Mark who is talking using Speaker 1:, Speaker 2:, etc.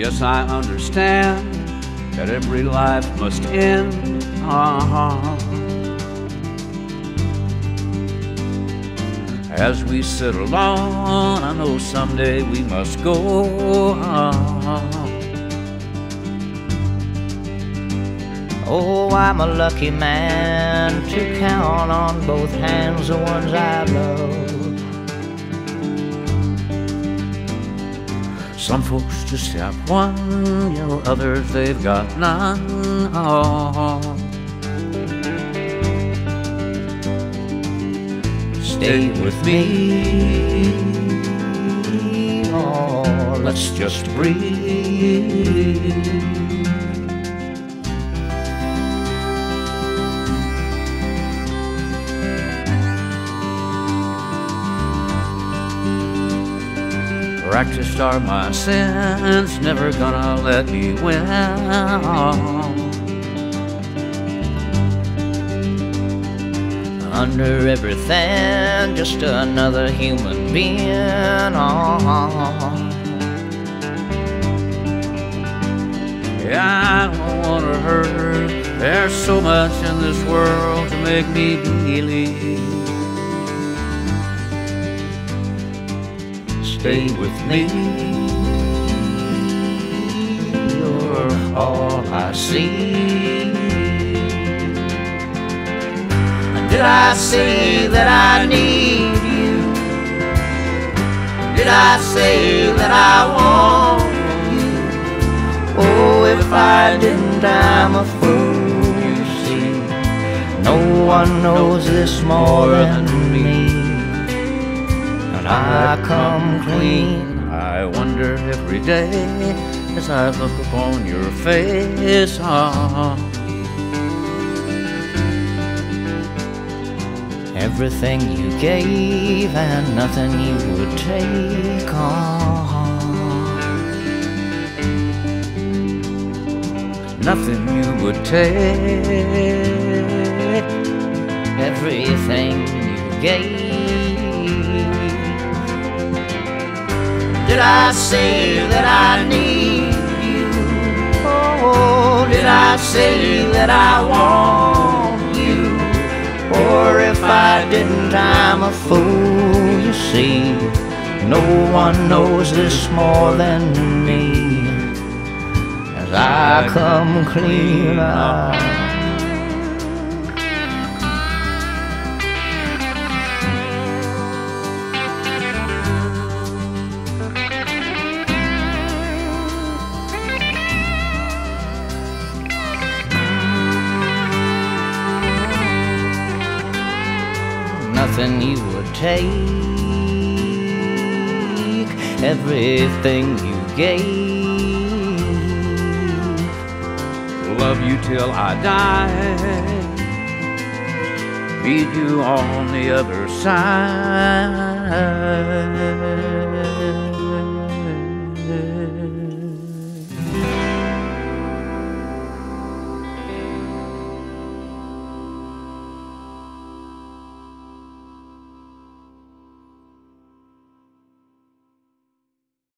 Speaker 1: Yes, I understand that every life must end. As we settle on, I know someday we must go.
Speaker 2: Oh, I'm a lucky man to count on both hands the ones I love.
Speaker 1: Some folks just have one, you know, others they've got none. Stay with me, oh, let's just breathe. Practiced are my sins, never gonna let me win.
Speaker 2: Under everything, just another human being.
Speaker 1: Yeah, I don't wanna hurt her. There's so much in this world to make me believe. Stay with me, you're all I see.
Speaker 2: Did I say that I need you? Did I say that I want you? Oh, if I didn't, I'm a fool, you see. No one knows this more than me. I come clean.
Speaker 1: I wonder every day as I look upon your face.
Speaker 2: Everything you gave and nothing you would take on.
Speaker 1: Nothing you would take.
Speaker 2: Everything you gave. Did I say that I need you? Oh, did I say that I want you? Or if I didn't, I'm a fool, you see. No one knows this more than me. As I come clean out. Nothing you would take, everything you gave.
Speaker 1: Love you till I die, meet you on the other side.